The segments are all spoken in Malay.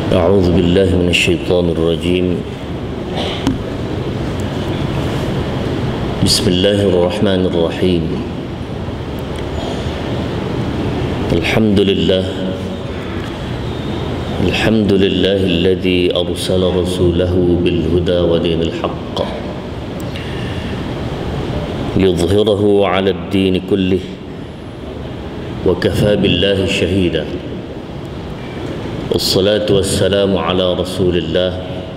أعوذ بالله من الشيطان الرجيم. بسم الله الرحمن الرحيم. الحمد لله الذي أرسل رسوله بالهدى ودين الحق ليظهره على الدين كله وكفى بالله شهيدا. والصلاة والسلام على رسول الله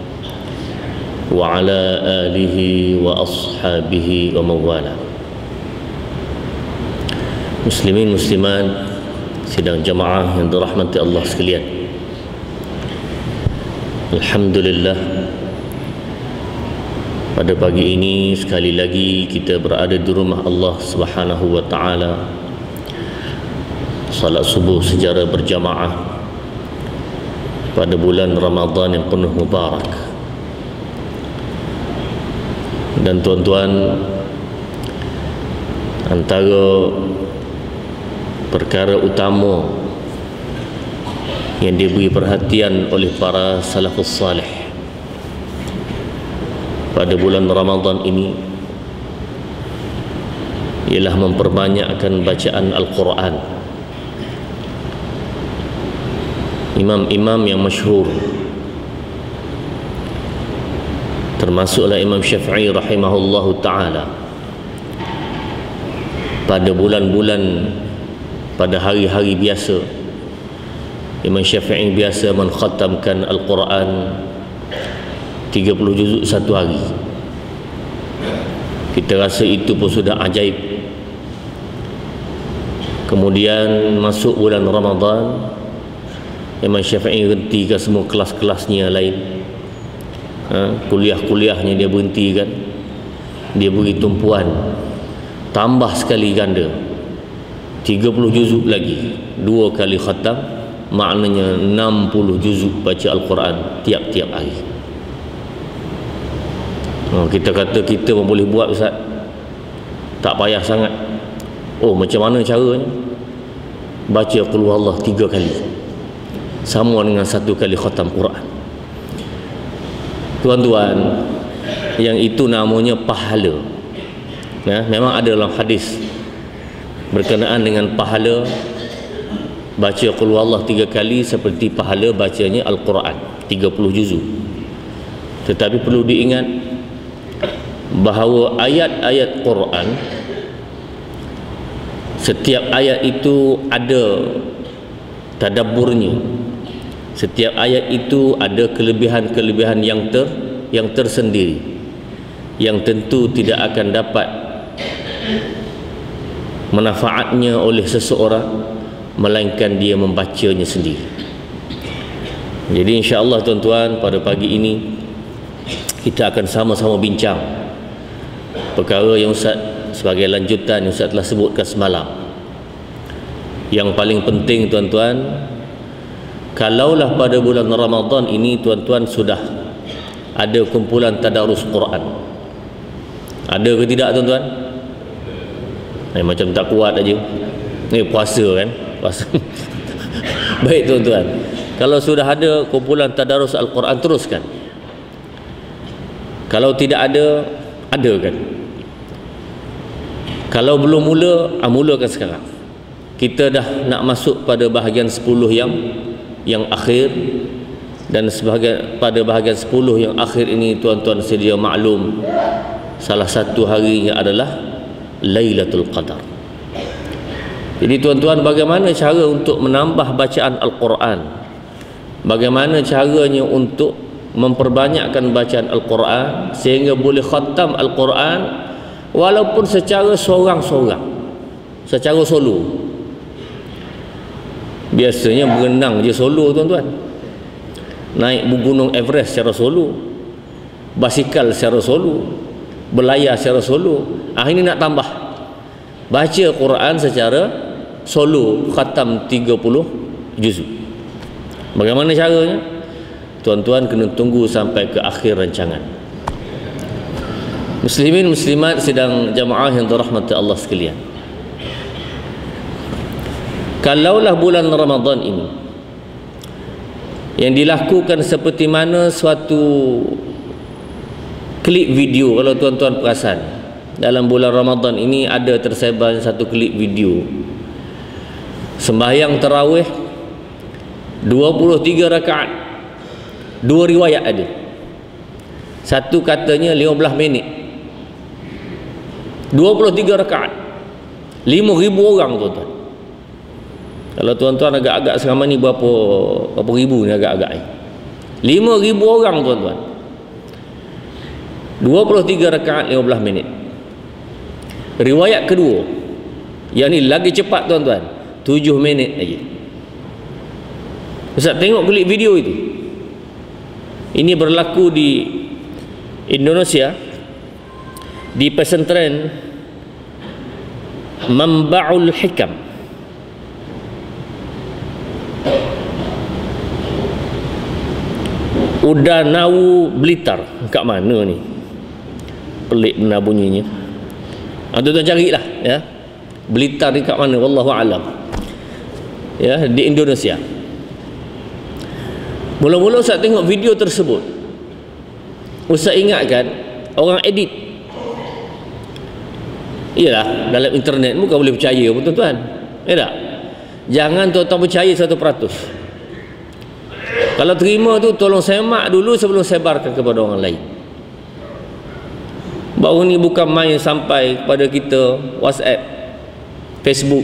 وعلى آله وأصحابه ومن والاه. Muslimin muslimat sidang jamaah yang dirahmati Allah sekalian, alhamdulillah, pada pagi ini sekali lagi kita berada di rumah Allah Subhanahu wa taala, salat subuh secara berjamaah pada bulan Ramadan yang penuh mubarak. Dan tuan-tuan, antara perkara utama yang diberi perhatian oleh para salafus salih pada bulan Ramadan ini ialah memperbanyakkan bacaan Al-Quran. Imam-imam yang masyhur, termasuklah Imam Syafi'i rahimahullahu ta'ala, pada bulan-bulan, pada hari-hari biasa, Imam Syafi'i biasa mengkhatamkan Al-Quran 30 juzuk satu hari. Kita rasa itu pun sudah ajaib. Kemudian masuk bulan Ramadan, Imam Syafi'i hentikan semua kelas-kelasnya lain, kuliah-kuliahnya dia berhentikan, dia beri tumpuan tambah sekali ganda 30 juzuk lagi, 2 kali khatam, maknanya 60 juzuk baca Al-Quran tiap-tiap hari. Kita kata kita pun boleh buat, Ustaz, tak payah sangat. Macam mana caranya? Baca Qul Huwallah 3 kali, sama dengan 1 kali khatam Quran. Tuan-tuan, yang itu namanya pahala. Memang ada dalam hadis berkenaan dengan pahala baca Qul Huwallah 3 kali seperti pahala bacanya Al-Quran 30 juzuk. Tetapi perlu diingat bahawa ayat-ayat Quran, setiap ayat itu ada tadabburnya. Setiap ayat itu ada kelebihan-kelebihan yang tersendiri, yang tentu tidak akan dapat manfaatnya oleh seseorang melainkan dia membacanya sendiri. Jadi insya-Allah tuan-tuan, pada pagi ini kita akan sama-sama bincang perkara yang Ustaz, sebagai lanjutan yang Ustaz telah sebutkan semalam. Yang paling penting tuan-tuan, kalaulah pada bulan Ramadan ini tuan-tuan sudah ada kumpulan tadarus Quran, ada ke tidak tuan-tuan? Macam tak kuat aja. Ni puasa kan? Puasa. Baik tuan-tuan, kalau sudah ada kumpulan tadarus Al-Quran, teruskan. Kalau tidak ada, adakan. Kalau belum mula, mulakan sekarang. Kita dah nak masuk pada bahagian 10 yang akhir, dan pada bahagian 10 yang akhir ini tuan-tuan sedia maklum, salah satu harinya adalah Lailatul Qadar. Jadi tuan-tuan, bagaimana cara untuk menambah bacaan Al-Quran? Bagaimana caranya untuk memperbanyakkan bacaan Al-Quran sehingga boleh khatam Al-Quran walaupun secara sorang-sorang, secara solo? Biasanya berenang je solo tuan-tuan, naik gunung Everest secara solo, basikal secara solo, berlayar secara solo. Ini nak tambah baca Quran secara solo, khatam 30 juzuk. Bagaimana caranya? Tuan-tuan kena tunggu sampai ke akhir rancangan. Muslimin muslimat sidang jamaah yang dirahmati Allah sekalian, kalaulah bulan Ramadan ini yang dilakukan seperti mana suatu klip video. Kalau tuan-tuan perasan, dalam bulan Ramadan ini ada tersebar satu klip video sembahyang tarawih 23 rakaat. Dua riwayat ada. Satu katanya 15 minit, 23 rakaat, 5,000 orang tuan-tuan. Kalau tuan-tuan agak-agak selama ni berapa ribu ni agak-agak ni, 5,000 orang tuan-tuan, 23 rakaat 15 minit. Riwayat kedua, yang ni lagi cepat tuan-tuan, 7 minit aja. Ustaz tengok klip video itu. Ini berlaku di Indonesia, di pesantren Manba'ul Hikam. Udanau Blitar. Kat mana ni? Pelik benar bunyinya. Tuan-tuan carilah ya. Blitar ni kat mana? Wallahu alam. Ya, di Indonesia. Mula-mula Ustaz tengok video tersebut, Ustaz ingatkan orang edit. Iyalah, dalam internet bukan boleh percaya pun tuan-tuan. Ya tak? Jangan tuan-tuan percaya 100%. Kalau terima tu tolong semak dulu sebelum sebarkan kepada orang lain. Baru ni bukan main sampai kepada kita WhatsApp, Facebook.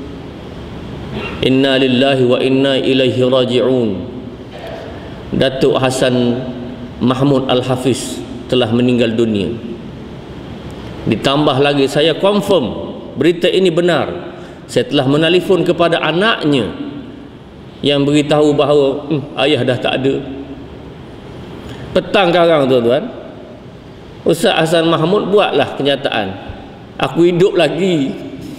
Inna lillahi wa inna ilaihi raji'un. Datuk Hasan Mahmud Al-Hafiz telah meninggal dunia. Ditambah lagi saya confirm berita ini benar. Saya telah menelefon kepada anaknya yang beritahu bahawa ayah dah tak ada. Petang karang tuan-tuan, Ustaz Hasan Mahmud buatlah kenyataan, aku hidup lagi.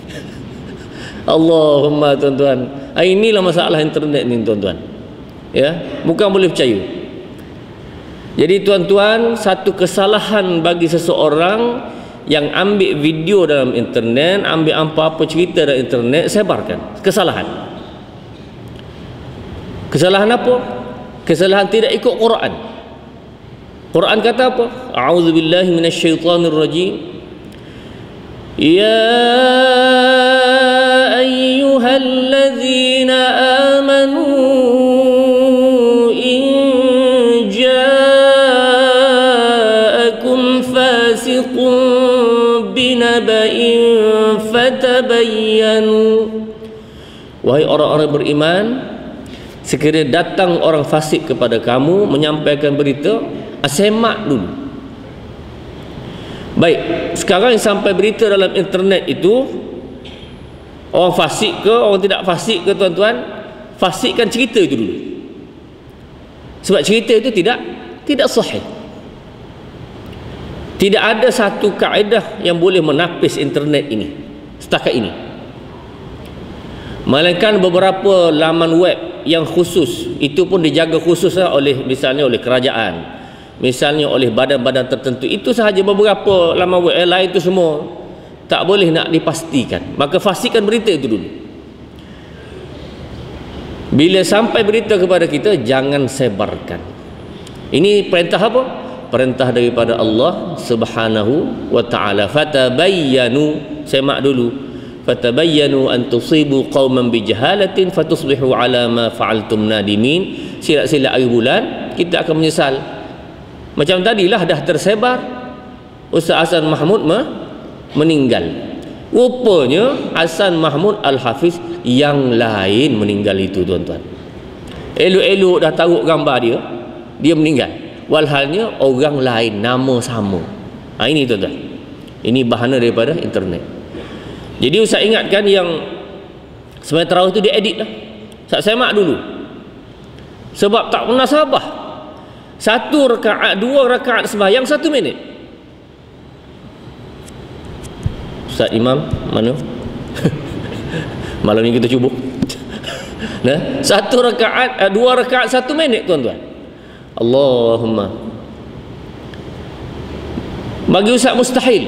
Allahumma tuan-tuan. Inilah masalah internet ni tuan-tuan. Ya, bukan boleh percaya. Jadi tuan-tuan, satu kesalahan bagi seseorang yang ambil video dalam internet, ambil apa-apa cerita dalam internet, sebarkan. Kesalahan. Kesalahan apa? Kesalahan tidak ikut Quran. Quran kata apa? A'udzubillahi minasyaitonirrajim. Ya ayyuhalladzina amanu in ja'akum fasiqun binaba'in fatabayyanu. Wahai orang-orang beriman, sekiranya datang orang fasik kepada kamu menyampaikan berita, semak dulu. Baik, sekarang yang sampai berita dalam internet itu, orang fasik ke orang tidak fasik ke tuan-tuan, fasikkan cerita itu dulu. Sebab cerita itu tidak sahih. Tidak ada satu kaedah yang boleh menapis internet ini setakat ini, melainkan beberapa laman web yang khusus, itu pun dijaga khusus oleh, misalnya oleh kerajaan, misalnya oleh badan-badan tertentu. Itu sahaja beberapa laman web, lain itu semua tak boleh nak dipastikan. Maka fasikkan berita itu dulu. Bila sampai berita kepada kita, jangan sebarkan. Ini perintah apa? Perintah daripada Allah Subhanahu wa ta'ala. Fatabayyanu, semak dulu. Fatabayyanu an tusibu qauman bijahalatin fatusbihu ala ma fa'altum nadimin. Silat-silat hari bulan kita akan menyesal. Macam tadilah dah tersebar Ustaz Hasan Mahmud meninggal. Rupanya Hasan Mahmud Al-Hafiz yang lain meninggal itu tuan-tuan. Elok-elok dah taruh gambar dia meninggal. Walhalnya orang lain, nama sama. Ini tuan-tuan, ini bahana daripada internet. Jadi Ustaz ingatkan yang sembahyang tarawih itu diedit lah. Ustaz semak dulu. Sebab tak pernah sabar. 1 rakaat, 2 rakaat sembahyang 1 minit. Ustaz Imam mana? Malam ni kita cuba. Nah, 1 rakaat, 2 rakaat 1 minit tuan-tuan. Allahumma. Bagi Ustaz mustahil.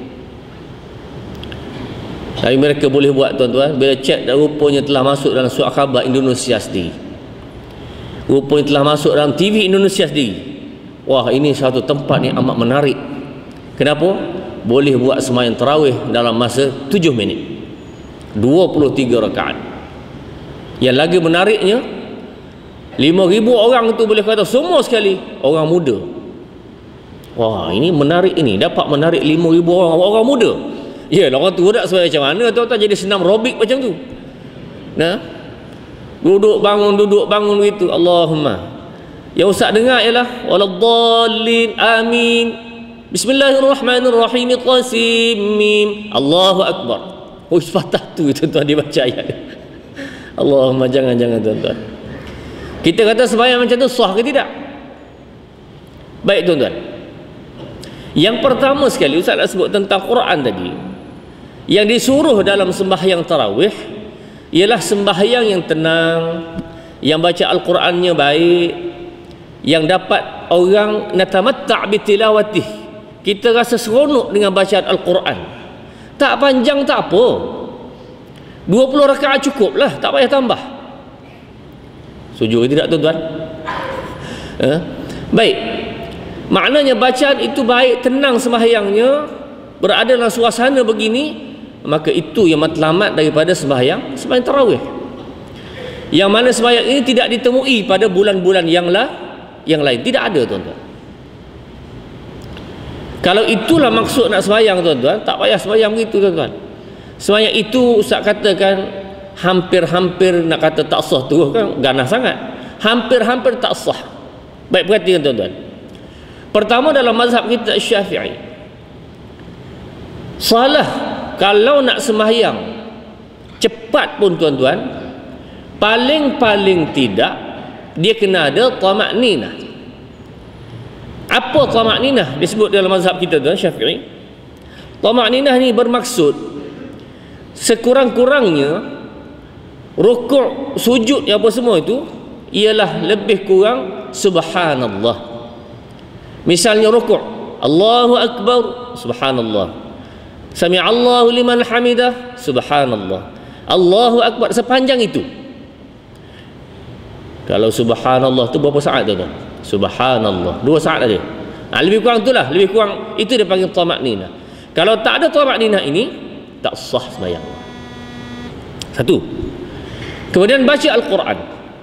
Tapi mereka boleh buat tuan-tuan. Bila cek dah rupanya telah masuk dalam surat khabar Indonesia sendiri. rupanya telah masuk dalam TV Indonesia sendiri. Wah, ini satu tempat yang amat menarik. Kenapa? Boleh buat sembahyang tarawih dalam masa 7 minit, 23 rakaat. Yang lagi menariknya, 5,000 orang tu boleh kata semua sekali orang muda. Wah, ini menarik, ini dapat menarik 5,000 orang muda. Ya, orang tua tak sembahyang macam mana, tuan-tuan, jadi senam robik macam tu. Nah, duduk bangun begitu. Allahumma. Yang Ustaz dengar ialah waladdallin amin. Bismillahirrahmanirrahim. Qasim mim. Allahu akbar. Oh, sepatah tu tuan-tuan dia baca ayat. Allahumma, jangan tuan-tuan. Kita kata sembahyang macam tu sah ke tidak? Baik tuan-tuan. Yang pertama sekali Ustaz nak sebut tentang Quran tadi. Yang disuruh dalam sembahyang tarawih ialah sembahyang yang tenang, yang baca Al-Qurannya baik, yang dapat orang natamatta' bitilawatih, kita rasa seronok dengan bacaan Al-Quran. Tak panjang tak apa, 20 rakaat cukup lah, tak payah tambah. Setuju ke tidak tuan-tuan? Baik, maknanya bacaan itu baik, tenang sembahyangnya, berada dalam suasana begini, maka itu yang matlamat daripada sembahyang tarawih. Yang mana sembahyang ini tidak ditemui pada bulan-bulan yang lain, tidak ada tuan-tuan. Kalau itulah maksud nak sembahyang tuan-tuan, tak payah sembahyang begitu tuan-tuan. Sembahyang itu Ustaz katakan hampir-hampir nak kata tak sah tu kan ganas sangat. Hampir-hampir tak sah. Baik, perhatikan tuan-tuan. Pertama, dalam mazhab kita Syafi'i, salah kalau nak sembahyang cepat pun tuan-tuan, paling tidak dia kena ada tamakninah. Apa tamakninah disebut dalam mazhab kita tuan Syafi'i? Tamakninah ni bermaksud sekurang-kurangnya rukuk, sujud apa semua itu ialah lebih kurang subhanallah. Misalnya rukuk, Allahu akbar, subhanallah. Sami'allahu liman hamidah, subhanallah. Allahu akbar, sepanjang itu. Kalau subhanallah tu berapa saat tuan-tuan? Subhanallah 2 saat aja. Lebih kurang itulah, lebih kurang itu dia panggil tamakninah. Kalau tak ada tamakninah ini, tak sah sembahyang. Satu. Kemudian baca Al-Quran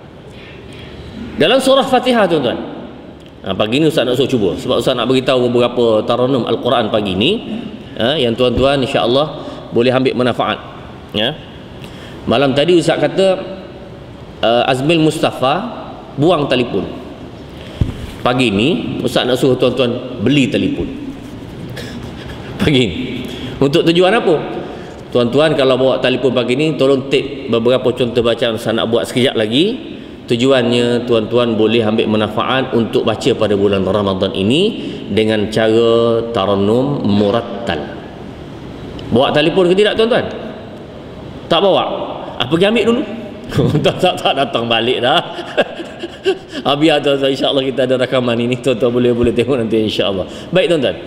dalam surah Fatihah tuan-tuan. Pagi ni Ustaz nak suruh cuba, sebab Ustaz nak beritahu beberapa taranum Al-Quran pagi ni, yang tuan-tuan insya-Allah boleh ambil manfaat. Malam tadi Ustaz kata Azmil Mustafa buang telefon. Pagi ni Ustaz nak suruh tuan-tuan beli telefon. Pagi ni. Untuk tujuan apa? Tuan-tuan kalau bawa telefon pagi ni, tolong take beberapa contoh bacaan Ustaz nak buat sekejap lagi. Tujuannya tuan-tuan boleh ambil manfaat untuk baca pada bulan Ramadan ini dengan cara tarannum murattal. Bawa telefon ke tidak tuan-tuan? Tak bawa? Pergi ambil dulu. tak datang balik dah. Biar tuan-tuan, insya-Allah kita ada rakaman ini, tuan-tuan boleh tengok nanti insya-Allah. Baik tuan-tuan.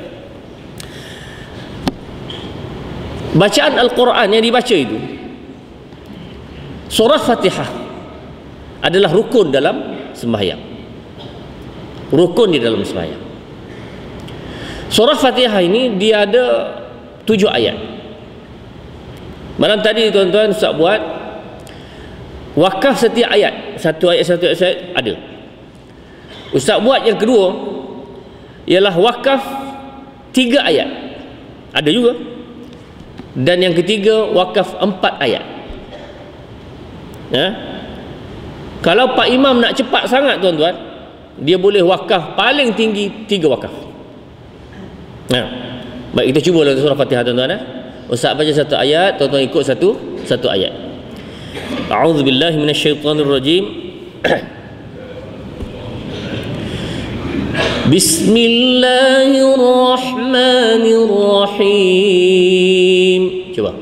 Bacaan Al-Quran yang dibaca itu, surah Fatihah adalah rukun dalam sembahyang. Rukun di dalam sembahyang. Surah Fatihah ini dia ada 7 ayat. Malam tadi tuan-tuan Ustaz buat wakaf setiap ayat, satu ayat ada. Ustaz buat yang kedua ialah wakaf 3 ayat, ada juga. Dan yang ketiga wakaf 4 ayat. Kalau Pak Imam nak cepat sangat tuan-tuan, dia boleh wakaf paling tinggi 3 wakaf. Baik, kita cuba dalam surah Fatihah tuan-tuan. Ustaz baca satu ayat, tuan-tuan ikut satu ayat. A'udzubillahi minasyaitonirrajim. Bismillahirrahmanirrahim. Cuba.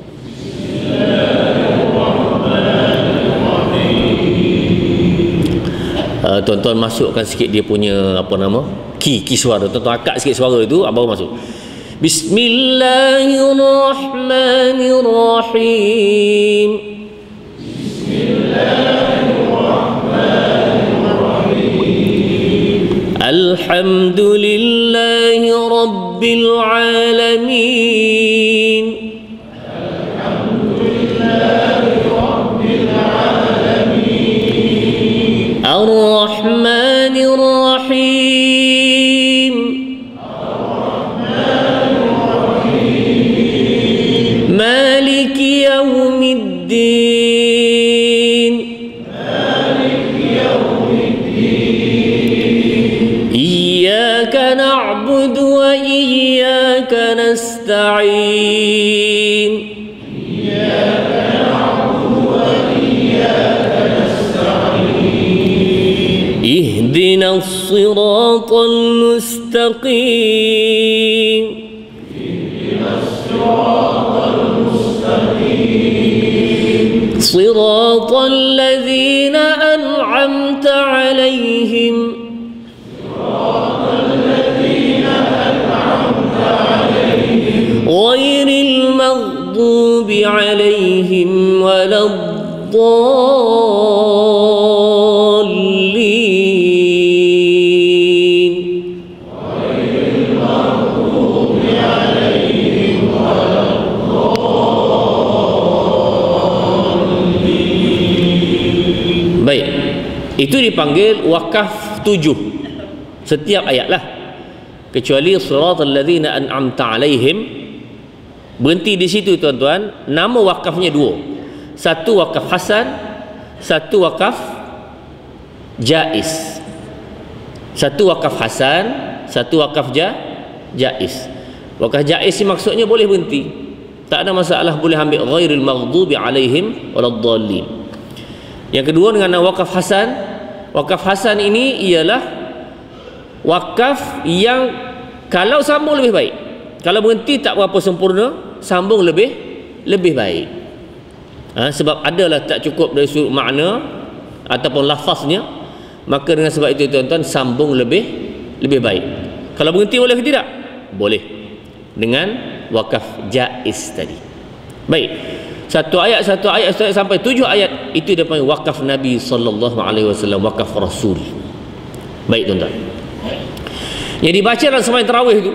Tuan-tuan masukkan sikit dia punya apa nama? Ki suara. Tuan-tuan akak sikit suara itu, baru masuk. Bismillahirrahmanirrahim. Bismillahirrahmanirrahim. Alhamdulillahi Rabbil Alamin. Ar-Rahmanir Rahim. Maliki Yawmiddin. Iyyaka na'budu wa iyyaka nasta'in. اهدنا الصراط المستقيم. صراط الذين أنعمت عليهم غير المغضوب عليهم ولا الضالين. Baik, itu dipanggil wakaf 7 setiap ayat lah, kecuali siratal ladzina an'amta alaihim. Berhenti di situ tuan-tuan. Nama wakafnya 2, satu wakaf hasan, satu wakaf jaiz. Satu wakaf hasan, satu wakaf jaiz. Wakaf jaiz ni maksudnya boleh berhenti, tak ada masalah, boleh ambil ghairil maghdubi alaihim waladdallin. Yang kedua dengan wakaf hasan. Wakaf hasan ini ialah wakaf yang kalau sambung lebih baik, kalau berhenti tak berapa sempurna, sambung lebih baik. Sebab adalah tak cukup dari sudut makna ataupun lafaznya, maka dengan sebab itu tuan-tuan, sambung lebih baik. Kalau berhenti boleh ke tidak? Boleh, dengan wakaf jaiz tadi. Baik, satu ayat sampai 7 ayat itu dia panggil wakaf Nabi sallallahu alaihi wasallam, wakaf Rasul. Baik tuan-tuan, yang dibaca dalam sembahyang tarawih itu,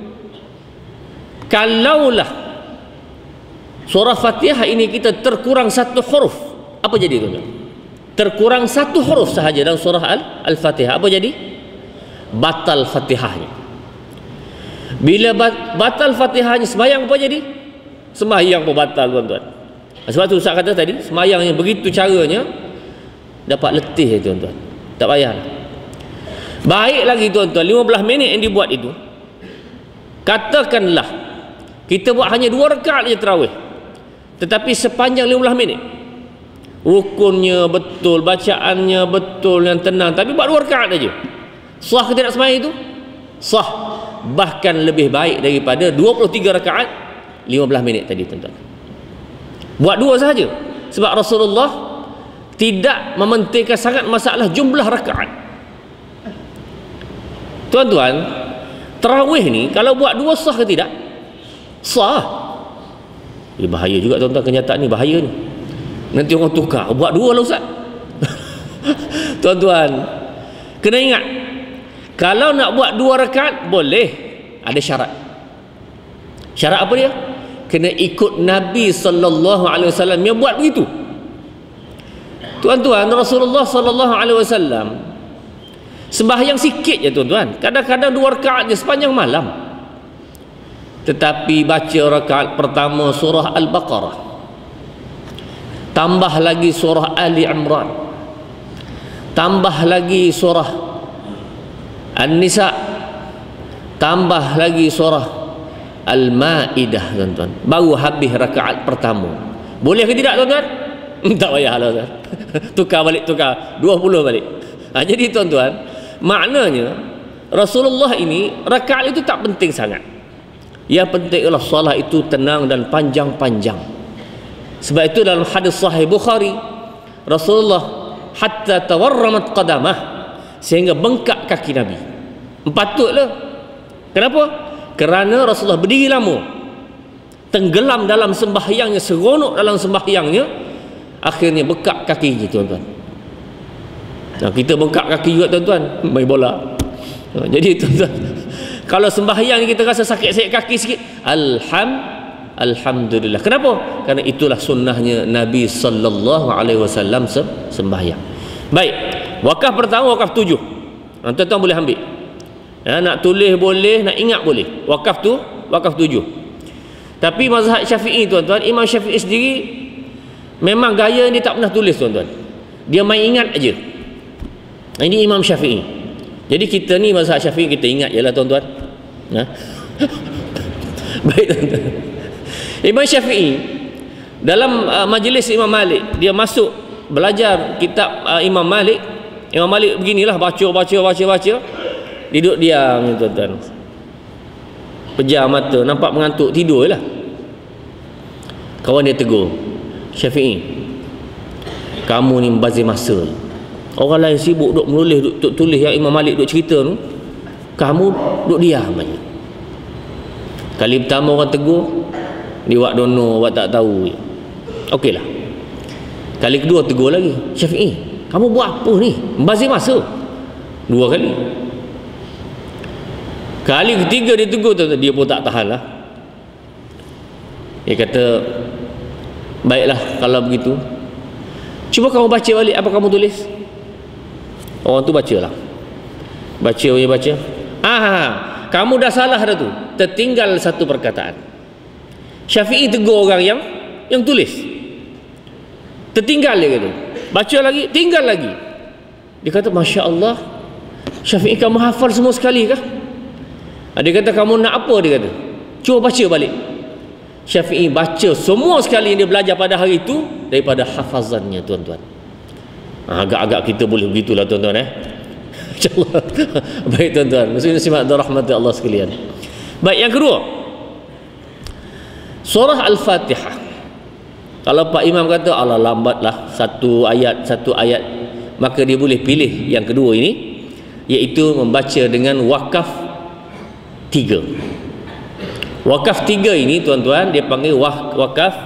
kalaulah surah Fatihah ini kita terkurang satu huruf, apa jadi tuan-tuan? Terkurang satu huruf sahaja dalam surah Al-Fatihah, apa jadi? Batal Fatihahnya. Bila batal Fatihahnya, sembahyang apa jadi? Sembahyang pun batal tuan-tuan. Sebab tu Ustaz kata tadi, sembahyang yang begitu caranya dapat letih tuan-tuan, tak payahlah. Baik lagi tuan-tuan, 15 minit yang dibuat itu, katakanlah kita buat hanya 2 rakaat je tarawih, tetapi sepanjang 15 minit, rukunnya betul, bacaannya betul, yang tenang, tapi buat 2 rakaat aja, sah ke tidak sembahyang itu? Sah, bahkan lebih baik daripada 23 rakaat 15 minit tadi tuan-tuan. Buat 2 sahaja, sebab Rasulullah tidak mementingkan sangat masalah jumlah rakaat. Tuan-tuan, tarawih ni kalau buat 2 sah ke tidak? Sah. Bahaya juga tuan-tuan, kenyataan ni bahaya ni. Nanti orang tukar, buat 2 lah Ustaz. Tuan-tuan, kena ingat, kalau nak buat 2 rakaat boleh, ada syarat. Syarat apa dia? Kena ikut Nabi sallallahu alaihi wasallam yang buat begitu. Tuan-tuan, Rasulullah sallallahu alaihi wasallam sembahyang sikit je tuan-tuan, kadang-kadang 2 rakaat je sepanjang malam, tetapi baca rakaat pertama surah Al-Baqarah, tambah lagi surah Ali Imran, tambah lagi surah An-Nisa, tambah lagi surah Al-Ma'idah tuan-tuan, baru habis rakaat pertama. Boleh ke tidak tuan-tuan? Tak payahlah tuan. Tukar balik, tukar 20 balik. Jadi tuan-tuan, maknanya Rasulullah ini rakaat itu tak penting sangat. Yang penting ialah solat itu tenang dan panjang-panjang. Sebab itu dalam hadis sahih Bukhari, Rasulullah hatta tawarramat qadamah, sehingga bengkak kaki Nabi. Patutlah. Kenapa? Kerana Rasulullah berdiri lama, tenggelam dalam sembahyangnya, seronok dalam sembahyangnya, akhirnya bengkak kakinya tuan-tuan. Nah, kita bengkak kaki juga tuan-tuan, main bola. Jadi tuan-tuan, kalau sembahyang kita rasa sakit-sakit kaki sikit, alhamdulillah. Kenapa? Kerana itulah sunnahnya Nabi sallallahu alaihi wasallam sembahyang. Baik, wakaf pertama wakaf 7. Tuan-tuan boleh ambil. Nak tulis boleh, nak ingat boleh. Wakaf tu wakaf 7. Tapi mazhab Syafi'i tuan-tuan, Imam Syafi'i sendiri memang gaya dia tak pernah tulis tuan-tuan. Dia main ingat aja. Ini Imam Syafi'i. Jadi kita ni mazhab Syafi'i kita ingat jelah tuan-tuan. Baik tuan-tuan. Imam Syafi'i dalam majlis Imam Malik, dia masuk belajar kitab Imam Malik. Imam Malik beginilah, baca, duduk diam tuan-tuan, pejam mata, nampak mengantuk, tidur lah. Kawan dia tegur, Syafi'i, kamu ni membazir masa. Orang lain sibuk duk menulis, duk tulis yang Imam Malik duk cerita tu, kamu duk diam aja. Kali pertama orang tegur, dia buat dono, buat tak tahu. Okeylah. Kali kedua tegur lagi, Syafi'i, kamu buat apa ni? Membazir masa. 2 kali. Kali ketiga dia tegur, dia pun tak tahan lah. Dia kata, baiklah kalau begitu, cuba kamu baca balik apa kamu tulis. Orang tu bacalah. Baca. Kamu dah salah dah tu. Tertinggal satu perkataan. Syafi'i tegur orang yang tulis. Tertinggal dia kata. Baca lagi, tinggal lagi. Dia kata, Masya Allah, Syafi'i kamu hafal semua sekali kah? Dia kata, kamu nak apa? Dia kata, cuba baca balik. Syafi'i baca semua sekali yang dia belajar pada hari itu daripada hafazannya tuan-tuan. Agak-agak kita boleh begitulah tuan-tuan InsyaAllah. Baik tuan-tuan, muslimin muslimat rahmati Allah sekalian. Baik, yang kedua, surah Al-Fatihah. Kalau Pak Imam kata Allah lambatlah satu ayat, maka dia boleh pilih yang kedua ini, iaitu membaca dengan wakaf 3. Wakaf 3 ini tuan-tuan dia panggil wakaf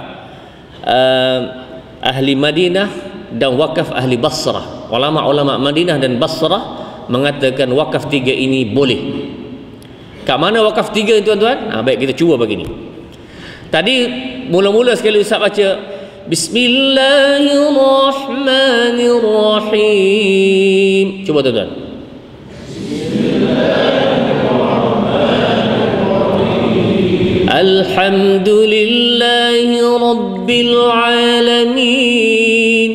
ahli Madinah dan wakaf ahli Basrah. Ulama-ulama Madinah dan Basrah mengatakan wakaf 3 ini boleh. Kat mana wakaf 3 tuan-tuan? Baik, kita cuba begini. Tadi mula-mula sekali Ustaz baca Bismillahirrahmanirrahim. Cuba tuan-tuan. Alhamdulillahi Rabbil Alamin.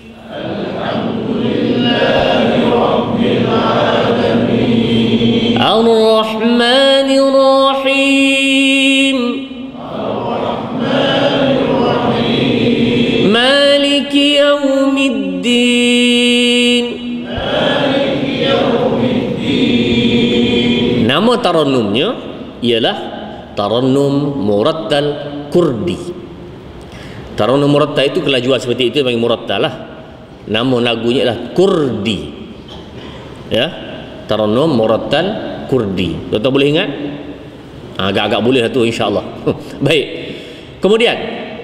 Alhamdulillahi Rabbil Alamin. Ar-Rahmanir Rahim. Ar-Rahmanir Rahim. Maliki Yawmiddin. Maliki Yawmiddin. Nama tarannumnya ialah Tarannum Murattal Kurdi. Tarannum Murattal itu kelajuan seperti itu yang Murattal lah. Nama lagunya adalah Kurdi. Ya, Tarannum Murattal Kurdi. Tuan-tuan boleh ingat? Agak-agak boleh lah tu insya-Allah. Baik. Kemudian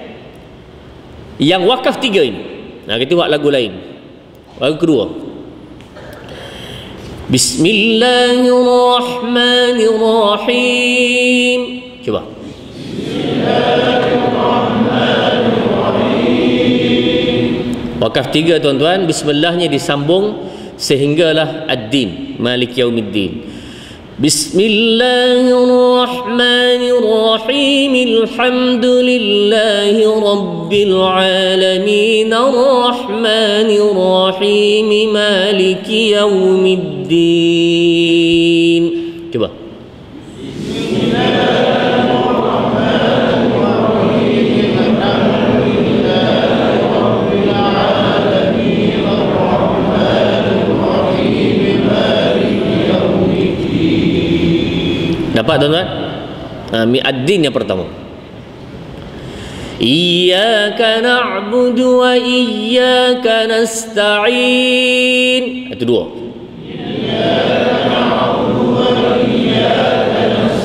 yang wakaf 3 ini. Kita buat lagu lain. Lagu kedua. Bismillahirrahmanirrahim. Coba. Bismillahirrahmanirrahim. Wakaf 3 tuan-tuan, bismillahnya disambung sehinggalah ad-din, Malik Yaumiddin. Bismillahirrahmanirrahim. Alhamdulillahi Rabbil Alamin. Ar-Rahmanirrahim. Maliki Yaumiddin. Coba. Dapat tuan-tuan? Mi'ad-din yang pertama. Iyyaka na'budu wa iyyaka nasta'in. Itu 2. Iyyaka na'budu wa iyyaka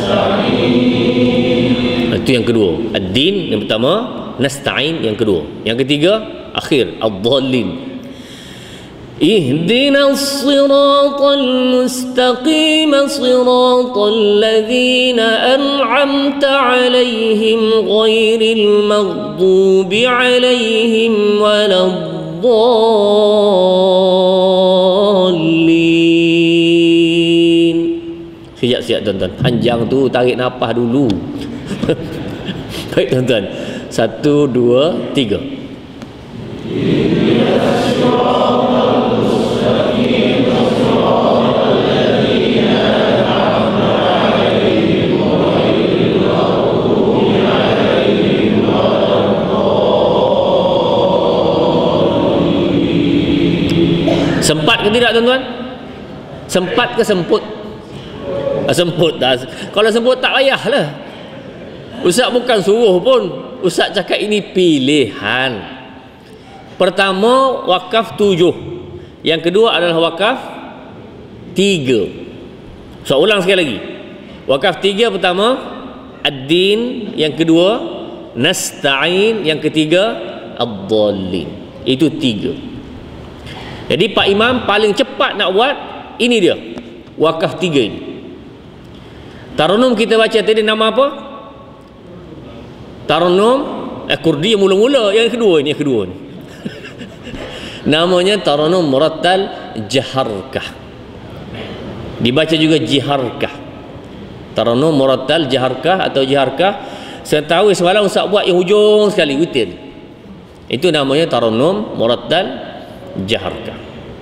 nasta'in. Itu yang kedua. Ad-din yang pertama, nasta'in yang kedua. Yang ketiga, akhir, ad-dhallin. Ihdinas siratal mustaqim siratal ladzina an'amta 'alaihim ghairil maghdubi 'alaihim waladdallin. Siap-siap tuan-tuan. Panjang tu, tarik nafas dulu. Baik tuan-tuan. 1, 2, 3. Sempat ke tidak tuan-tuan? Sempat ke semput? Semput dah. Kalau semput tak payahlah. Ustaz bukan suruh pun. Ustaz cakap ini pilihan. Pertama wakaf 7. Yang kedua adalah wakaf 3. So ulang sekali lagi. Wakaf 3 pertama ad-din, yang kedua nasta'in, yang ketiga ad-dallin. Itu 3. Jadi Pak Imam paling cepat nak buat ini dia. Wakaf 3 ini. Tarannum kita baca tadi nama apa? Tarannum kurdi yang mula-mula, yang kedua ni, yang kedua ni. Namanya Tarannum Murattal Jaharkah. Dibaca juga Jiharkah. Tarannum Murattal Jaharkah atau Jiharkah. Saya tahu semalam Ustaz buat yang hujung sekali, witir. Itu namanya Tarannum Murattal Jaharkah.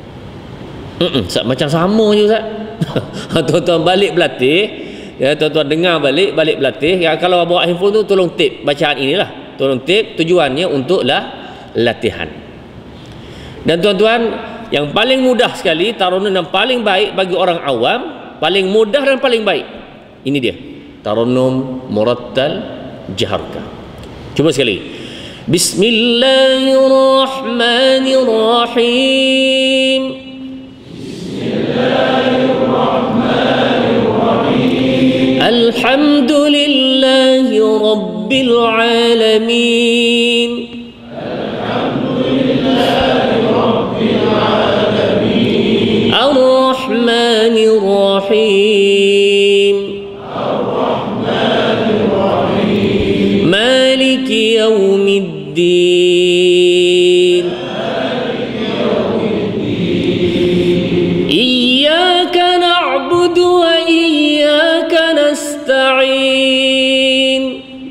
Macam sama je Ustaz. Tuan-tuan balik berlatih, ya, tuan-tuan dengar balik berlatih. Ya, kalau bawa handphone tu tolong tape bacaan inilah. Tolong tape, tujuannya untuklah latihan. Dan tuan-tuan, yang paling mudah sekali, Tarannum yang paling baik bagi orang awam, paling mudah dan paling baik. Ini dia. Tarannum Murattal Jaharkah. Cuba sekali. Bismillahirrahmanirrahim. Bismillahirrahmanirrahim. Alhamdulillahi rabbil alamin. Alhamdulillahi rabbil alamin. Ar-Rahmanir-Rahim. Ar-Rahmanir-Rahim. Maliki yaumiddin. Iyyaka na'budu wa iyyaka nasta'in.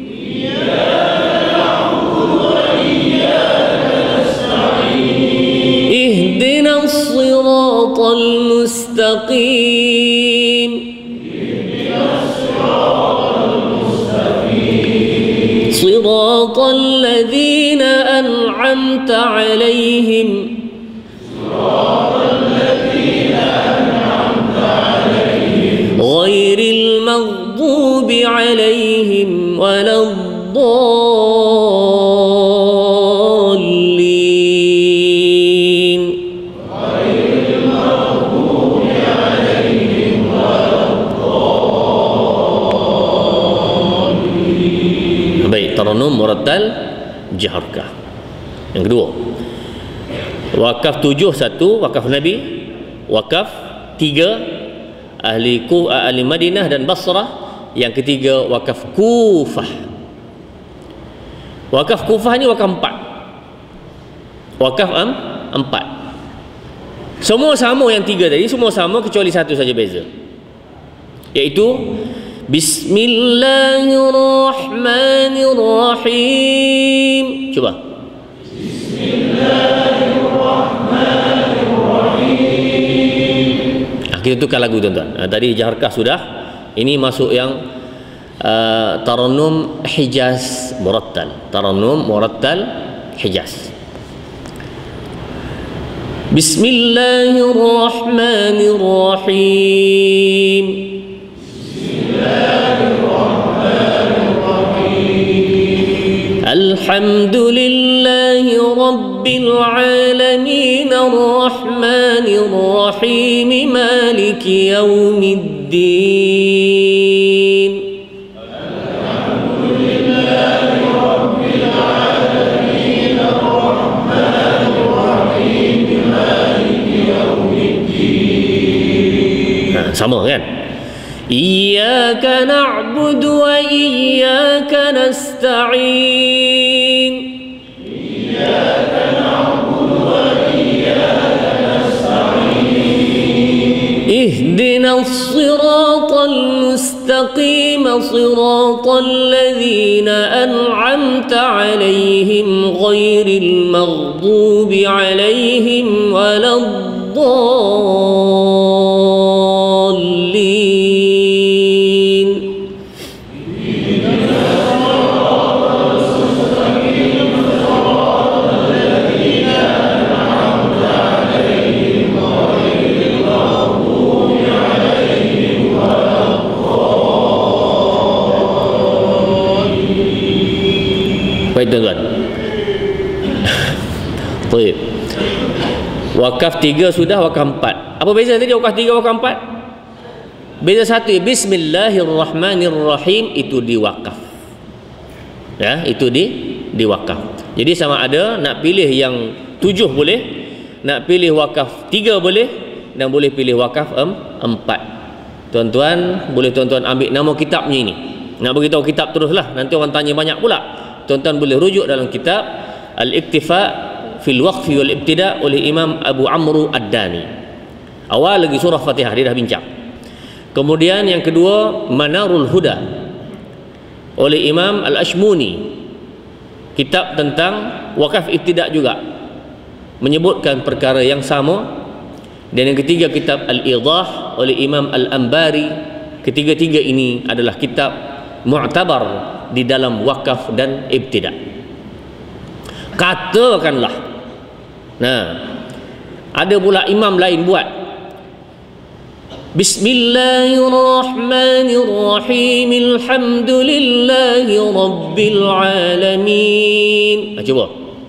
Ihdinas siratal mustaqim. Siratal ladzina an'amta 'alaihim ghairil maghdubi 'alaihim waladdallin. Baik, Tarannum Murattal Jaharkah. Yang kedua, wakaf 7 1, wakaf Nabi. Wakaf 3 ahli Madinah dan Basrah. Yang ketiga wakaf Kufah. Wakaf Kufah ni wakaf 4. Wakaf 4. Semua sama yang 3 tadi, semua sama kecuali satu saja beza, iaitu Bismillahirrahmanirrahim. Cuba. Bismillahirrahmanirrahim. Kita tukar lagu tuan-tuan. Tadi Jaharkah sudah. Ini masuk yang Tarannum Hijaz Murattal. Tarannum Murattal Hijaz. Bismillahirrahmanirrahim. Alhamdulillahi rabbil alamin arrahmanir rahim maliki yaumiddin. Alhamdulillahi rabbil alamin arrahmanir rahim maliki Sama kan? Iyyaka na'budu wa iyyaka nasta'in. Iyyaka na'budu wa iyyaka nasta'in. Ihdinas siratal mustaqim, siratal ladzina an'amta 'alaihim ghairil maghdubi 'alaihim waladdallin. Baik tuan-tuan. Baik. Wakaf 3 sudah, wakaf 4. Apa beza tadi wakaf 3 wakaf 4? Beza satu, Bismillahirrahmanirrahim itu diwakaf. Ya, itu diwakaf. Jadi sama ada nak pilih yang 7 boleh, nak pilih wakaf 3 boleh, dan boleh pilih wakaf 4. Tuan-tuan, boleh tuan-tuan ambil nama kitabnya ini. Nak beritahu kitab teruslah, nanti orang tanya banyak pula. Tuan-tuan boleh rujuk dalam kitab Al-Iktifa fil Waqfi wal Ibtida oleh Imam Abu Amru Ad-Dani. Awal lagi surah Fatihah dia dah bincang. Kemudian yang kedua Manarul Huda oleh Imam Al-Ashmuni, kitab tentang wakaf ibtida juga, menyebutkan perkara yang sama. Dan yang ketiga kitab Al-Idah oleh Imam Al-Ambari. Ketiga-tiga ini adalah kitab mu'tabar di dalam wakaf dan ibtida. Katakanlah, nah, ada pula imam lain buat Bismillahirrahmanirrahim, alhamdulillahi rabbil alamin. Cuba.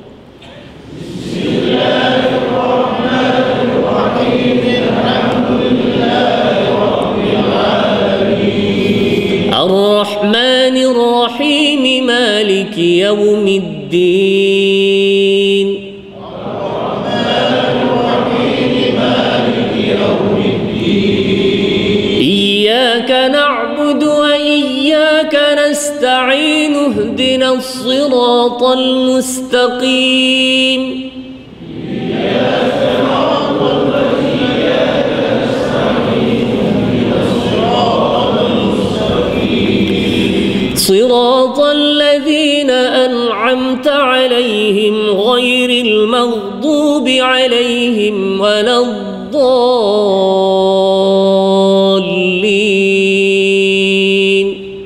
Bismillahirrahmanirrahim, alhamdulillahi rabbil alamin. Ar-Rahmanir-Rahim, maliki yaumiddin. Ar-Rahmanir-Rahim, maliki yaumiddin. Iyyaka na'budu wa iyyaka nasta'in, ihdinas siratal mustaqim. Iyyaka na'budu wa iyyaka nasta'in, ihdinas siratal mustaqim. Siratal ladzina an'amta 'alaihim ghairil maghdubi 'alaihim waladdallin.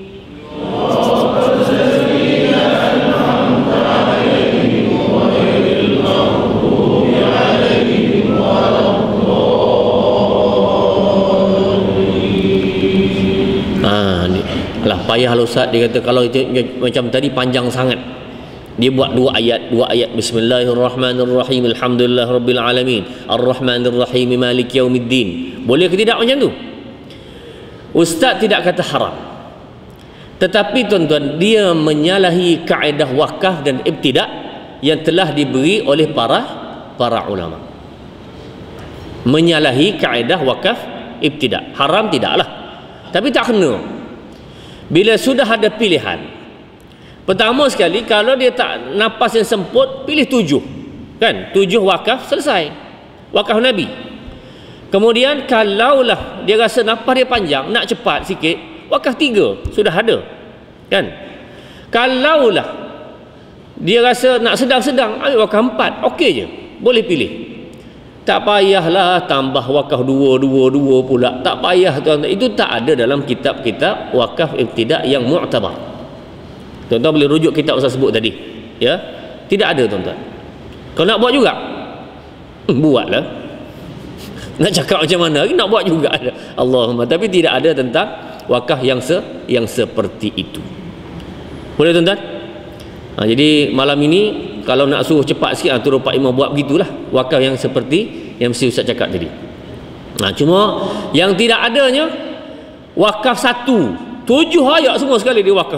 Alah, payah lah Ustaz, dia kata kalau itu macam tadi panjang sangat. Dia buat dua ayat Bismillahirrahmanirrahim, alhamdulillah rabbil alamin, Ar-Rahmanir-Rahim, maliki yaumiddin. Boleh ke tidak macam tu? Ustaz tidak kata haram, tetapi tuan-tuan, dia menyalahi kaedah wakaf dan ibtida yang telah diberi oleh para ulama. Menyalahi kaedah wakaf ibtida. Haram tidaklah, tapi tak kena. Bila sudah ada pilihan, pertama sekali, kalau dia tak nafas yang semput, pilih 7, kan? 7 wakaf, selesai. Wakaf Nabi. Kemudian kalaulah dia rasa nafas dia panjang, nak cepat sikit, wakaf 3 sudah ada, kan? Kalaulah dia rasa nak sedang-sedang, ambil wakaf 4, okey je, boleh pilih. Tak payahlah tambah wakaf 2 pula. Tak payah tuan-tuan. Itu tak ada dalam kitab-kitab wakaf ibtida yang mu'tabar. Tuan-tuan boleh rujuk kitab Ustaz sebut tadi. Ya, tidak ada tuan-tuan. Kalau nak buat juga, buatlah. Nak cakap macam mana lagi, nak buat juga ada. Allahumma. Tapi tidak ada tentang wakaf yang seperti itu. Boleh tuan-tuan? Jadi malam ini kalau nak suruh cepat sikit, turun Pak Imam buat begitulah. Wakaf yang seperti yang mesti Ustaz cakap tadi. Cuma yang tidak adanya wakaf 1, 7 ayat semua sekali dia wakaf.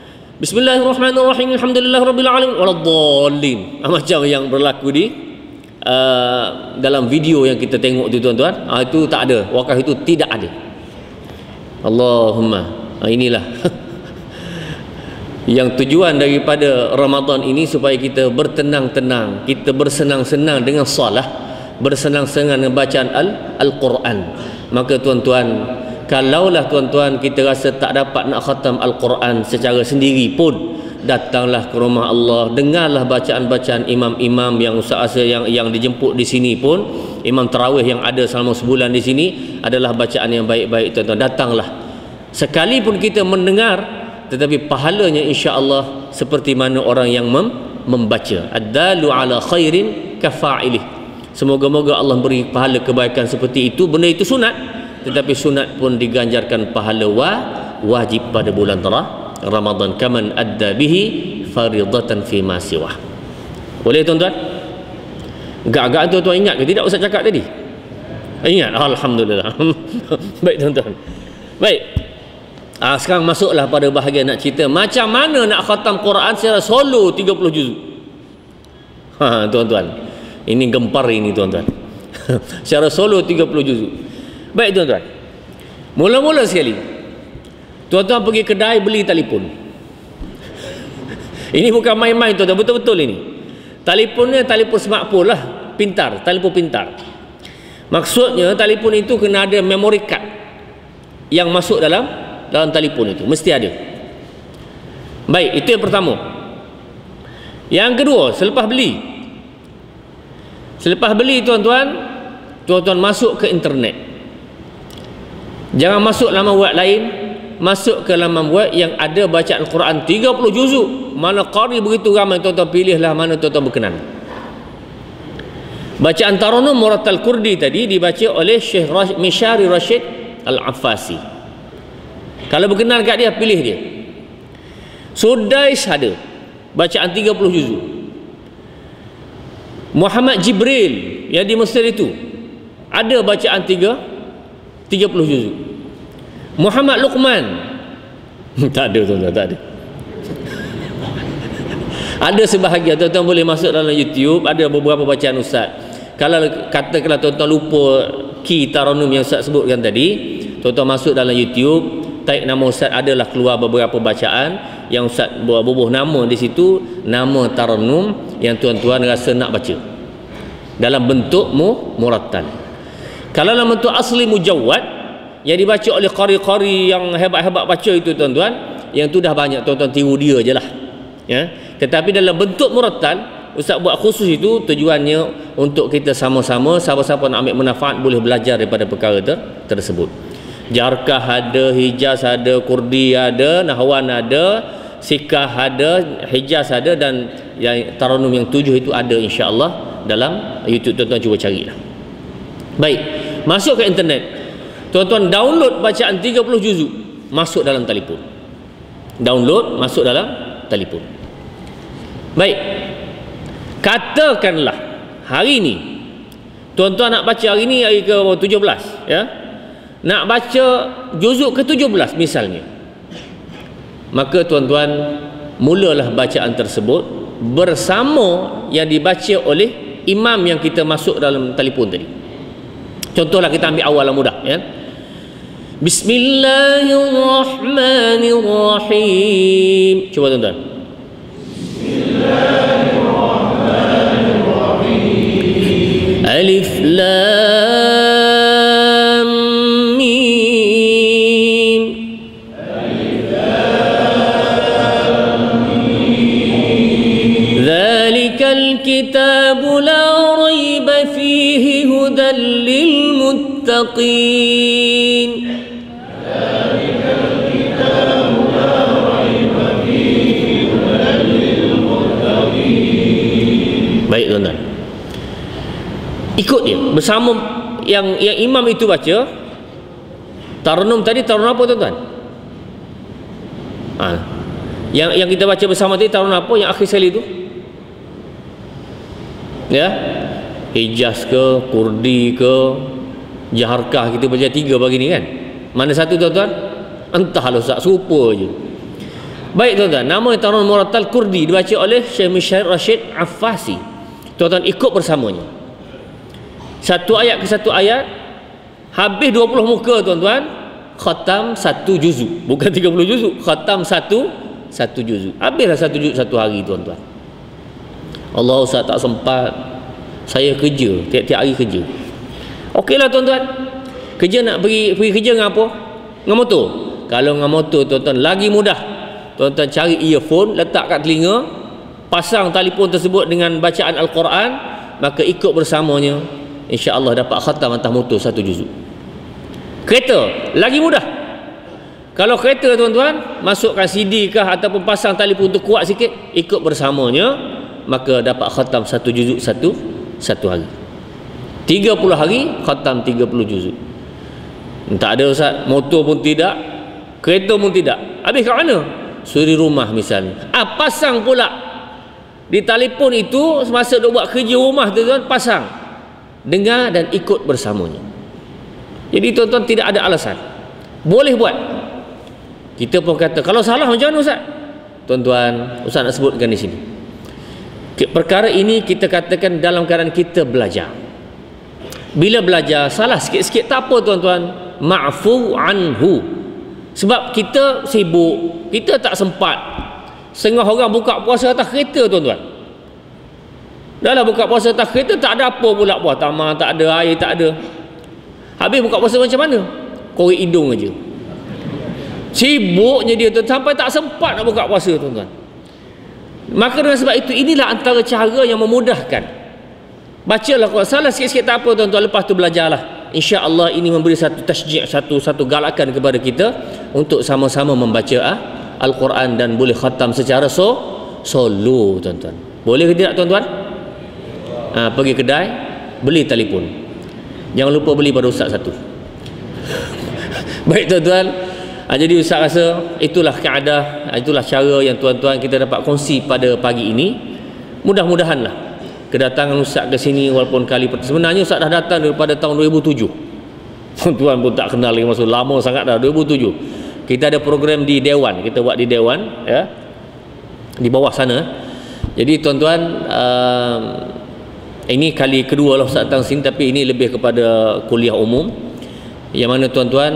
Bismillahirrahmanirrahim, alhamdulillah rabbil alamin waladdallin. Macam yang berlaku dalam video yang kita tengok tu tuan-tuan, itu tak ada, wakaf itu tidak ada. Allahumma, inilah yang tujuan daripada Ramadan ini, supaya kita bertenang-tenang, kita bersenang-senang dengan salah, bersenang-senang dengan bacaan Al-Quran. Maka tuan-tuan, kalaulah tuan-tuan kita rasa tak dapat nak khatam Al-Quran secara sendiri pun, datanglah ke rumah Allah, dengarlah bacaan-bacaan imam-imam yang ustaz yang dijemput di sini pun, imam tarawih yang ada selama sebulan di sini adalah bacaan yang baik-baik tuan-tuan. Datanglah, sekalipun kita mendengar, tetapi pahalanya insya-Allah seperti mana orang yang membaca. Ad-dalu ala khairin kafa'ilih. Semoga-moga Allah beri pahala kebaikan seperti itu. Benda itu sunat, tetapi sunat pun diganjarkan pahala wajib pada bulan Ramadan, kaman adda bihi faridatan fi ma siwah. Boleh tuan-tuan? Agak-agak tuan-tuan ingat ke tidak ustaz cakap tadi? Ingat, alhamdulillah. Baik tuan-tuan. Baik. Sekarang masuklah pada bahagian nak cerita macam mana nak khatam Quran secara solo 30 juzuk. Tuan-tuan, ini gempar ini tuan-tuan. Secara solo 30 juzuk. Baik tuan-tuan, mula-mula sekali tuan-tuan pergi kedai beli telefon. Ini bukan main-main tuan-tuan, betul-betul ini. Telefonnya telefon smartphone lah, pintar, telefon pintar. Maksudnya telefon itu kena ada memory card yang masuk dalam telefon itu, mesti ada. Baik, itu yang pertama. Yang kedua, selepas beli tuan-tuan, tuan-tuan masuk ke internet. Jangan masuk laman web lain, masuk ke laman web yang ada bacaan Quran 30 juzuk. Mana qari begitu ramai, tuan-tuan pilihlah mana tuan-tuan berkenan. Bacaan Taranum Murattal Kurdi tadi dibaca oleh Syekh Mishari Rashid Al-Affasi. Kalau berkenan kat dia, pilih dia. Sudais ada bacaan 30 juzuk. Muhammad Jibril yang di Mesir itu ada bacaan 30 juzuk. Muhammad Luqman tak ada tuan-tuan, tak ada. Ada sebahagian tuan-tuan boleh masuk dalam YouTube, ada beberapa bacaan ustaz. Kalau katakanlah tuan-tuan lupa key Taranum yang ustaz sebutkan tadi, tuan-tuan masuk dalam YouTube, type nama ustaz, adalah keluar beberapa bacaan yang ustaz bubuh nama di situ, nama Taranum yang tuan-tuan rasa nak baca dalam bentuk murattal. Kalau dalam bentuk asli mujawwad yang dibaca oleh qari-qari yang hebat-hebat baca itu tuan-tuan, yang tu dah banyak, tuan-tuan tiru dia je lah ya. Tetapi dalam bentuk murattal, ustaz buat khusus itu tujuannya untuk kita sama-sama, siapa-siapa nak ambil manfaat boleh belajar daripada perkara tersebut. Jarkah ada, Hijaz ada, Kurdi ada, Nahwan ada, Sikah ada, Hijaz ada, dan yang Taranum yang 7 itu ada insya-Allah dalam YouTube. Tuan-tuan cuba carilah. Baik, masuk ke internet, tuan-tuan download bacaan 30 juzuk, masuk dalam telefon. Download, masuk dalam telefon. Baik, katakanlah hari ini tuan-tuan nak baca, hari ini hari ke 17 ya, nak baca juzuk ke-17 misalnya, maka tuan-tuan mulalah bacaan tersebut bersama yang dibaca oleh imam yang kita masuk dalam telefon tadi. Contohlah kita ambil awal yang mudah ya. Bismillahirrahmanirrahim. Cuba tuan-tuan. Bismillahirrahmanirrahim. Alif Lam Mim. Alif Lam Mim. Dzalikal kitabu la raiba fihi hudan lil muttaqin. Baik tuan-tuan, ikut dia bersama yang imam itu baca. Taranum tadi, Taranum apa tuan-tuan? Yang kita baca bersama tadi Taranum apa yang akhir sekali itu? Ya, Hijaz ke, Kurdi ke, Jaharkah, kita baca 3 pagi ni kan. Mana satu tuan-tuan? Entahlah ustaz, serupa je. Baik tuan-tuan, nama Taranum Murattal Kurdi dibaca oleh Syekh Mishari Rashid Affasi. Tuan-tuan ikut bersamanya. Satu ayat ke satu ayat, habis 20 muka tuan-tuan, khatam satu juzuk, bukan 30 juzuk, khatam satu juzuk. Habislah satu juzuk satu hari tuan-tuan. Allah, Ustaz tak sempat, saya kerja, tiap-tiap hari kerja. Okeylah tuan-tuan, kerja nak pergi kerja dengan apa? Dengan motor. Kalau dengan motor tuan-tuan lagi mudah. Tuan-tuan cari earphone, letak kat telinga, pasang telefon tersebut dengan bacaan Al-Quran, maka ikut bersamanya, insya-Allah dapat khatam atas motor satu juzuk. Kereta lagi mudah. Kalau kereta tuan-tuan, masukkan CD kah ataupun pasang telefon tu kuat sikit, ikut bersamanya, maka dapat khatam satu juzuk satu hari. 30 hari khatam 30 juzuk. Tak ada Ustaz, motor pun tidak, kereta pun tidak. Habis kat mana? Suri rumah misalnya. Pasang pula di telefon itu semasa duk buat kerja rumah tuan-tuan, pasang, dengar dan ikut bersamanya. Jadi tuan-tuan tidak ada alasan, boleh buat. Kita pun kata kalau salah macam mana Ustaz? Tuan-tuan, Ustaz nak sebutkan di sini. Perkara ini kita katakan dalam keadaan kita belajar. Bila belajar salah sikit-sikit tak apa tuan-tuan, ma'fu anhu. Sebab kita sibuk, kita tak sempat. Setengah orang buka puasa atas kereta tuan-tuan. Dah lah buka puasa atas kereta, tak ada apa pula buah tamar, tak ada air, tak ada. Habis buka puasa macam mana? Korek hidung aja. Sibuknya dia tu sampai tak sempat nak buka puasa tuan-tuan. Maka dengan sebab itu, inilah antara cara yang memudahkan. Bacalah Quran, salah sikit-sikit tak apa tuan-tuan, lepas tu belajarlah. InsyaAllah ini memberi satu tasjid, satu galakan kepada kita untuk sama-sama membaca Al-Quran dan boleh khatam secara solo tuan-tuan. Boleh ke tidak tuan-tuan? Pergi kedai, beli telefon, jangan lupa beli pada ustaz satu. Baik tuan-tuan, jadi ustaz rasa itulah keadaan, itulah cara yang tuan-tuan kita dapat kongsi pada pagi ini. Mudah-mudahanlah kedatangan ustaz ke sini, walaupun kali sebenarnya ustaz dah datang daripada tahun 2007. Tuan pun tak kenal lagi, masa lama sangat dah, 2007. Kita ada program di Dewan, kita buat di Dewan ya, di bawah sana. Jadi tuan-tuan, ini kali kedua lah ustaz datang sini, tapi ini lebih kepada kuliah umum, yang mana tuan-tuan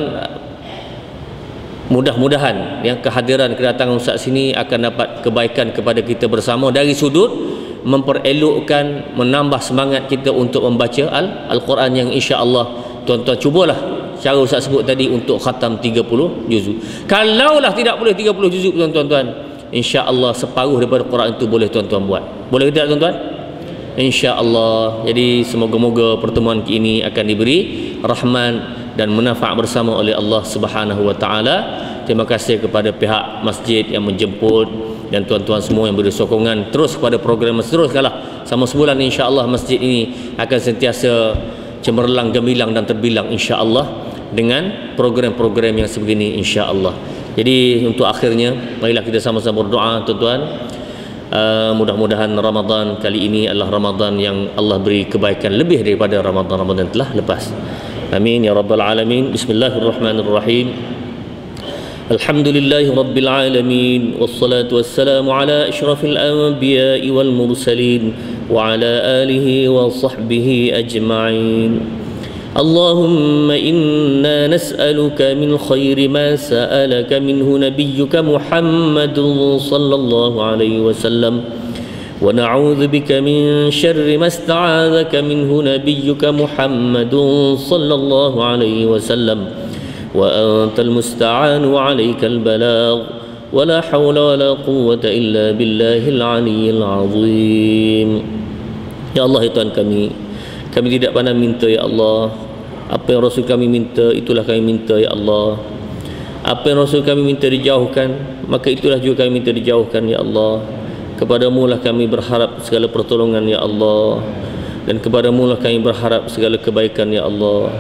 mudah-mudahan yang kehadiran kedatangan ustaz sini akan dapat kebaikan kepada kita bersama dari sudut memperelokkan, menambah semangat kita untuk membaca Al-Quran yang insya-Allah tuan-tuan cubalah cara ustaz sebut tadi untuk khatam 30 juzuk. Kalaulah tidak boleh 30 juzuk tuan-tuan, insya-Allah separuh daripada Quran itu boleh tuan-tuan buat. Boleh tidak tuan-tuan? Insya-Allah. Jadi semoga-moga pertemuan ini akan diberi rahman dan manfaat bersama oleh Allah Subhanahu wa taala. Terima kasih kepada pihak masjid yang menjemput dan tuan-tuan semua yang beri sokongan terus kepada program. Teruskanlah sama sebulan, insya-Allah masjid ini akan sentiasa cemerlang, gemilang dan terbilang insya-Allah dengan program-program yang sebegini insya-Allah. Jadi untuk akhirnya, marilah kita sama-sama berdoa tuan-tuan. Mudah-mudahan Ramadan kali ini adalah Ramadan yang Allah beri kebaikan lebih daripada Ramadan-Ramadan telah lepas. Amin ya rabbal alamin. Bismillahirrahmanirrahim. Alhamdulillahi rabbil alamin, wassalatu wassalamu ala asyrafil anbiya'i wal mursalin wa ala alihi wa sahbihi ajma'in. Allahumma inna nas'aluka min khairi ma sa'alaka minhu nabiyyuka Muhammadun sallallahu alaihi wasallam wa na'udzu bika min syarri ma ista'adzaka minhu nabiyyuka Muhammadun sallallahu alaihi wasallam. وأنت المستعان وعليك البلاغ ولا حول ولا قوة إلا بالله العلي العظيم. Ya Allah, ya Tuhan kami tidak pernah minta ya Allah. Apa yang Rasul kami minta, itulah kami minta ya Allah. Apa yang Rasul kami minta dijauhkan, maka itulah juga kami minta dijauhkan ya Allah. Kepadamu lah kami berharap segala pertolongan ya Allah, dan kepadamu lah kami berharap segala kebaikan ya Allah.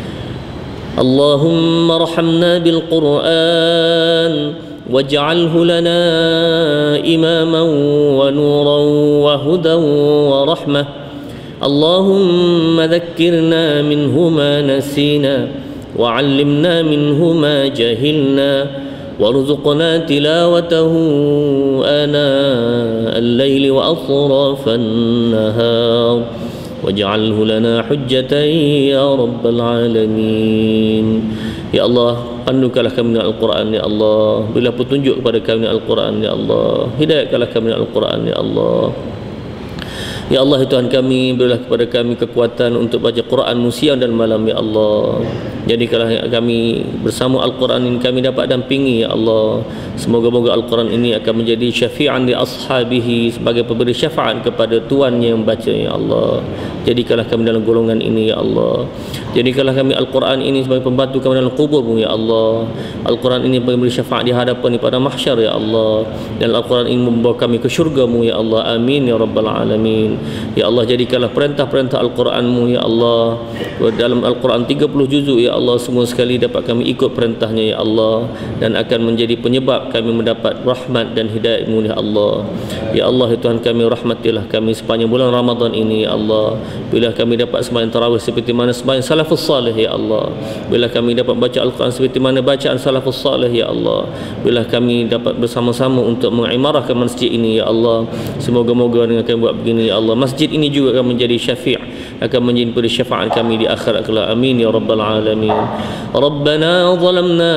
اللهم ارحمنا بالقرآن واجعله لنا إماما ونورا وهدى ورحمة. اللهم ذكرنا منه ما نسينا وعلمنا منه ما جهلنا وارزقنا تلاوته آناء الليل وأطراف النهار waj'alhu lana hujjatan ya rabbal alamin. Ya Allah, pandukanlah kami dengan Al-Quran ya Allah. Bila petunjuk kepada kami dengan Al-Quran ya Allah. Hidayatkanlah kami dengan Al-Quran ya Allah. Ya Allah, Tuhan kami, berilah kepada kami kekuatan untuk baca Quran siang dan malam ya Allah. Jadikanlah kami bersama Al-Quran ini kami dapat dampingi ya Allah. Semoga-moga Al-Quran ini akan menjadi syafi'an li ashabihi, sebagai pemberi syafaat kepada tuannya yang membaca ya Allah. Jadikanlah kami dalam golongan ini ya Allah. Jadikanlah kami Al-Quran ini sebagai pembantu kami dalam kuburmu ya Allah. Al-Quran ini memberi syafaat di hadapan pada mahsyar ya Allah. Dan Al-Quran ini membawa kami ke syurgamu ya Allah. Amin ya rabbal alamin. Ya Allah, jadikanlah perintah-perintah Al-Quranmu ya Allah. Dalam Al-Quran 30 juzuk ya Allah, semua sekali dapat kami ikut perintahnya ya Allah, dan akan menjadi penyebab kami mendapat rahmat dan hidayatmu ya Allah. Ya Allah, ya Tuhan kami, rahmatilah kami sepanjang bulan Ramadan ini ya Allah. Bila kami dapat sembahyang tarawih seperti mana sembahyang salafus salih ya Allah. Bila kami dapat baca Al-Quran seperti mana bacaan salafus salih ya Allah. Bila kami dapat bersama-sama untuk mengimarahkan masjid ini ya Allah. Semoga-moga dengan kami buat begini ya Allah, masjid ini juga akan menjadi syafi', akan menjadi pemberi syafaat kami di akhirat kelak. Amin ya rabbal alamin. Rabbana zalamna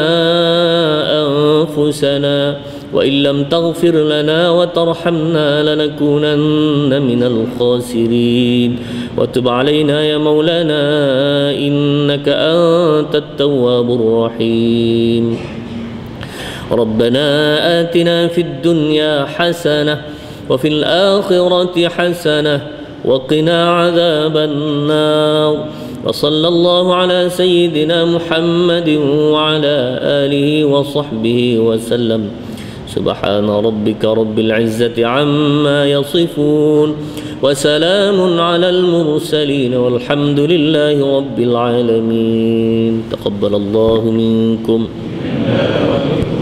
anfusana wa illam taghfir lana wa tarhamna lanakunanna minal khasirin wa tub alaina ya maulana innaka antat tawwabur rahim. Rabbana atina fid dunya hasanah وفي الآخرة حسنة وقنا عذاب النار وصلى الله على سيدنا محمد وعلى آله وصحبه وسلم. سبحان ربك رب العزة عما يصفون وسلام على المرسلين والحمد لله رب العالمين. تقبل الله منكم.